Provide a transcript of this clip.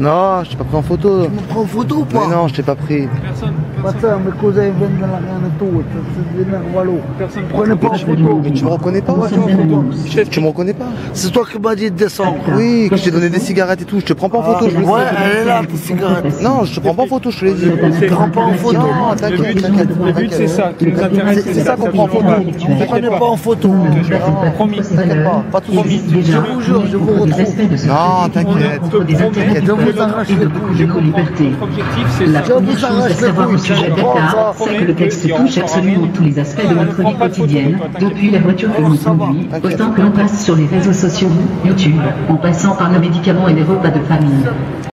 Non, je t'ai pas pris en photo. Tu me prends en photo ou pas? Mais non, je t'ai pas pris. Attends, mes cousins viennent de la rien de tout. C'est des nervalo. Prenez pas en photo. Mais tu me reconnais pas? Ouais, chef, Tu me reconnais pas? c'est toi qui m'as dit de descendre. Oui, que je t'ai donné des cigarettes et tout. Je te prends pas en photo, je le sais. Ouais, elle est là, ta cigarette. Non, je te prends pas en photo, je te l'ai dit. Je te prends pas en photo. Non, t'inquiète, t'inquiète. Le but c'est ça, qui nous intéresse, C'est ça qu'on prend en photo. Prenez pas en photo. Promis. T'inquiète pas, pas tout de suite. Je vous jure, je vous retrouve. Non, t'inquiète. Je vous arrache les couilles. Notre objectif c'est La ça. première chose à savoir au sujet d'Atta, c'est que le texte touche absolument tous les aspects de notre vie quotidienne, depuis la voiture que l'on conduit, autant que l'on passe sur les réseaux sociaux, YouTube, en passant par nos médicaments et les repas de famille.